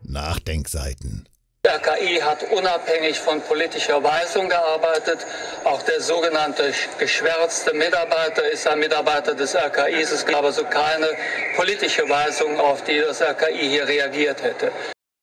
Nachdenkseiten. Der RKI hat unabhängig von politischer Weisung gearbeitet. Auch der sogenannte geschwärzte Mitarbeiter ist ein Mitarbeiter des RKIs. Es gab also keine politische Weisung, auf die das RKI hier reagiert hätte.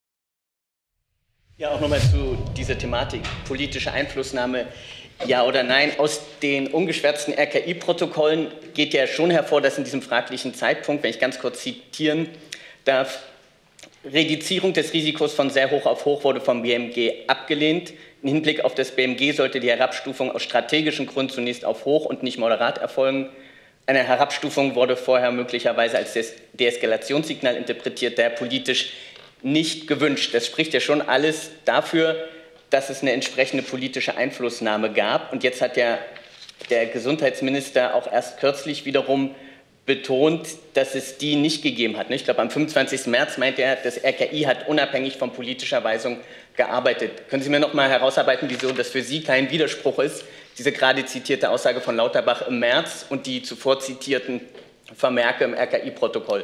Ja, auch nochmal zu dieser Thematik, politische Einflussnahme, ja oder nein. Aus den ungeschwärzten RKI-Protokollen geht ja schon hervor, dass in diesem fraglichen Zeitpunkt, wenn ich ganz kurz zitieren darf, Reduzierung des Risikos von sehr hoch auf hoch wurde vom BMG abgelehnt. Im Hinblick auf das BMG sollte die Herabstufung aus strategischen Gründen zunächst auf hoch und nicht moderat erfolgen. Eine Herabstufung wurde vorher möglicherweise als Deeskalationssignal interpretiert, daher politisch nicht gewünscht. Das spricht ja schon alles dafür, dass es eine entsprechende politische Einflussnahme gab. Und jetzt hat ja der Gesundheitsminister auch erst kürzlich wiederum betont, dass es die nicht gegeben hat. Ich glaube, am 25. März meinte er, das RKI hat unabhängig von politischer Weisung gearbeitet. Können Sie mir noch mal herausarbeiten, wieso das für Sie kein Widerspruch ist, diese gerade zitierte Aussage von Lauterbach im März und die zuvor zitierten Vermerke im RKI-Protokoll?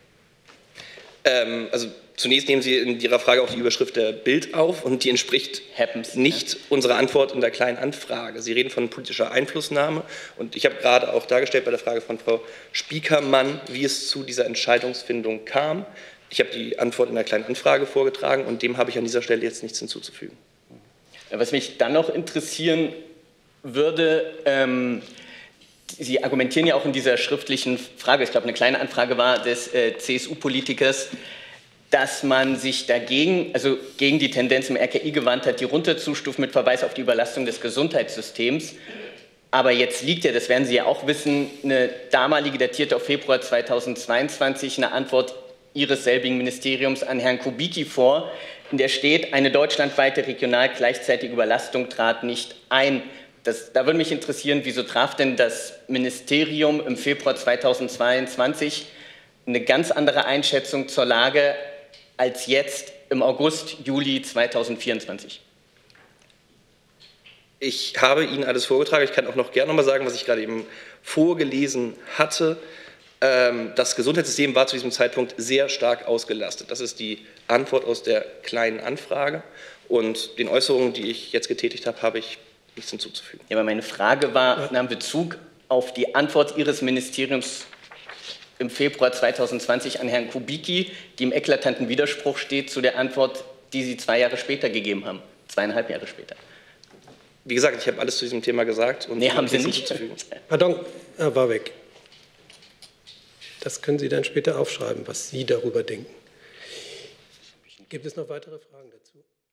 Also zunächst nehmen Sie in Ihrer Frage auch die Überschrift der Bild auf und die entspricht nicht unserer Antwort in der Kleinen Anfrage. Sie reden von politischer Einflussnahme und ich habe gerade auch dargestellt bei der Frage von Frau Spiekermann, wie es zu dieser Entscheidungsfindung kam. Ich habe die Antwort in der Kleinen Anfrage vorgetragen und dem habe ich an dieser Stelle jetzt nichts hinzuzufügen. Was mich dann noch interessieren würde, Sie argumentieren ja auch in dieser schriftlichen Frage, ich glaube, eine Kleine Anfrage war des CSU-Politikers, dass man sich dagegen, also gegen die Tendenz im RKI gewandt hat, die runterzustufen mit Verweis auf die Überlastung des Gesundheitssystems. Aber jetzt liegt ja, das werden Sie ja auch wissen, eine damalige, datierte auf Februar 2022, eine Antwort Ihres selbigen Ministeriums an Herrn Kubicki vor, in der steht, eine deutschlandweite regional gleichzeitige Überlastung trat nicht ein. Da würde mich interessieren, wieso traf denn das Ministerium im Februar 2022 eine ganz andere Einschätzung zur Lage als jetzt im August, Juli 2024? Ich habe Ihnen alles vorgetragen. Ich kann auch noch gerne noch mal sagen, was ich gerade eben vorgelesen hatte. Das Gesundheitssystem war zu diesem Zeitpunkt sehr stark ausgelastet. Das ist die Antwort aus der Kleinen Anfrage. Und den Äußerungen, die ich jetzt getätigt habe, habe ich nichts hinzuzufügen. Ja, aber meine Frage war, nahm Bezug auf die Antwort Ihres Ministeriums im Februar 2020 an Herrn Kubicki, die im eklatanten Widerspruch steht zu der Antwort, die Sie 2 Jahre später gegeben haben, 2,5 Jahre später. Wie gesagt, ich habe alles zu diesem Thema gesagt. Und nee, haben Sie nicht. Pardon, Herr Warwick. Das können Sie dann später aufschreiben, was Sie darüber denken. Gibt es noch weitere Fragen dazu?